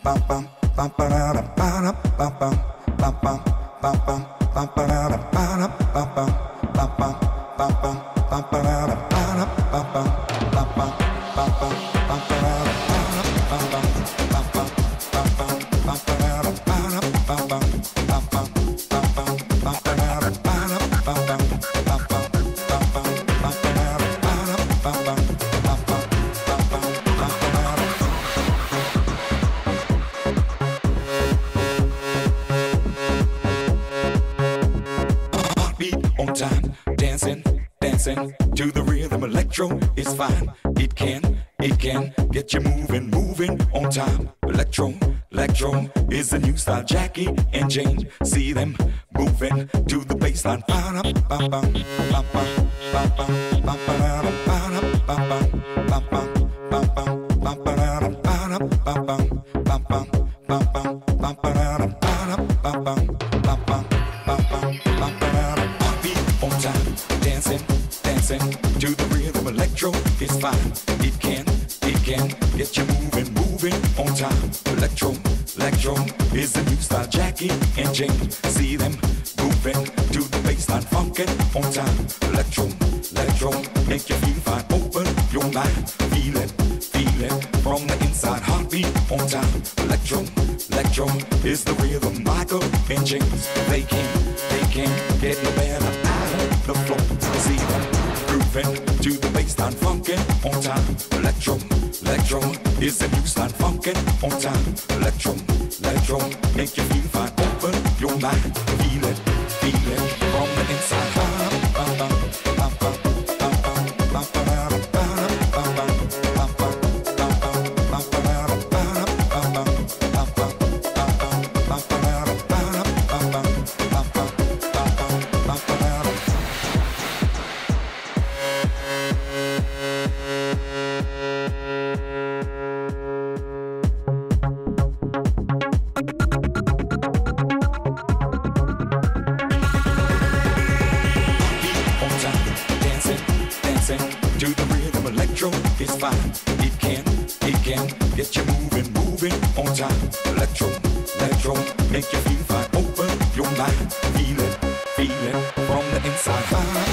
To the rhythm, electro is fine. It can get you moving on time. Electro is the new style. Jackie and Jane, see them moving to the bassline. To the rhythm, electro is fine. It can get you moving on time. Electro is the new style. Jackie and Jane, see them moving to the bassline, funkin' on time. Electro make you feel fine. Open your mind, feel it from the inside. Heartbeat on time. Electro is the rhythm. Michael and James, they can get no better out of the floor. See them grooving to the bassline, funkin' on time. Electro is the new style, funkin' on time. Electro make you feel fine. Open your mind, feel it from the inside. To the rhythm, electro is fine. It can get you moving on time. Electro make you feel fine. Open your mind, feel it from the inside.